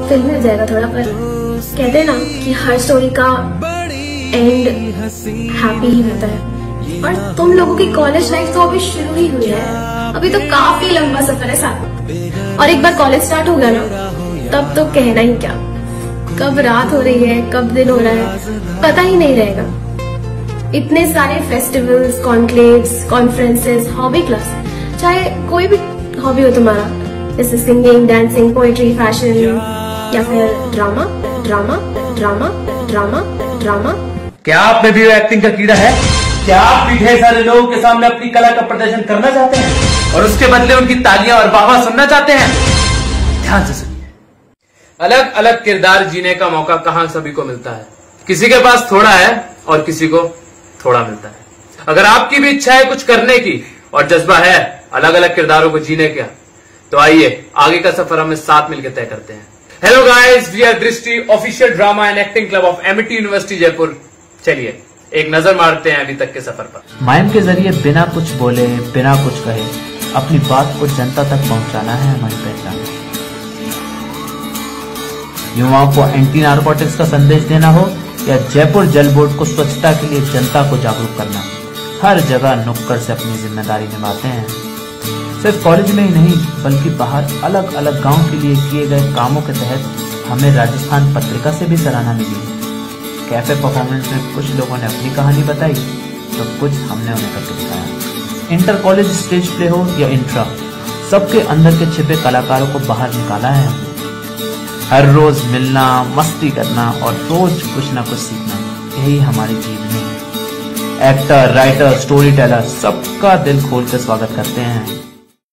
Feel मिल जाएगा थोड़ा। पर कहते हैं ना कि हर स्टोरी का एंड हैप्पी ही होता है, और तुम लोगों की कॉलेज लाइफ तो अभी शुरू ही हुई है, अभी तो काफी लंबा सफर है साथ। और एक बार कॉलेज स्टार्ट हो गया ना, तब तो कहना ही क्या, कब रात हो रही है कब दिन हो रहा है पता ही नहीं रहेगा। इतने सारे festivals, conclaves, conferences, hobby clubs, चाहे कोई भी हॉबी हो तुम्हारा, जैसे सिंगिंग, डांसिंग, पोएट्री, फैशन या फिर drama drama drama drama drama. क्या आप में भी एक्टिंग का कीड़ा है? क्या आप भी ढेर सारे लोगों के सामने अपनी कला का प्रदर्शन करना चाहते हैं और उसके बदले उनकी तालियां और वाहवाह सुनना चाहते हैं? ध्यान से सुनिए। अलग अलग किरदार जीने का मौका कहां सभी को मिलता है। किसी के पास थोड़ा है और किसी को थोड़ा मिलता है। अगर आपकी भी इच्छा है कुछ करने की और जज्बा है अलग अलग किरदारों को जीने का, तो आइए आगे का सफर हम साथ मिलकर तय करते हैं। Hello guys, we are Drishti, official drama and acting club of Amity University Jaipur. चलिए एक नजर मारते हैं अभी तक के सफर पर। माइम के जरिए बिना कुछ बोले, बिना कुछ कहे अपनी बात को जनता तक पहुंचाना है हमारी पहचान। युवाओं को एंटी नारकोटिक्स का संदेश देना हो या जयपुर जल बोर्ड को स्वच्छता के लिए जनता को जागरूक करना, हर जगह नुक्कड़ से अपनी जिम्मेदारी निभाते हैं। सिर्फ कॉलेज में ही नहीं बल्कि बाहर अलग अलग गांव के लिए किए गए कामों के तहत हमें राजस्थान पत्रिका से भी सराहना मिली। कैफे परफॉर्मेंस में कुछ लोगों ने अपनी कहानी बताई तो कुछ हमने उन्हें करके दिखाया। इंटर कॉलेज स्टेज प्ले हो या इंट्रा, सबके अंदर के छिपे कलाकारों को बाहर निकाला है। हर रोज मिलना, मस्ती करना और रोज कुछ ना कुछ सीखना, यही हमारी जीवनी है। एक्टर, राइटर, स्टोरी टेलर सबका दिल खोल कर स्वागत करते हैं।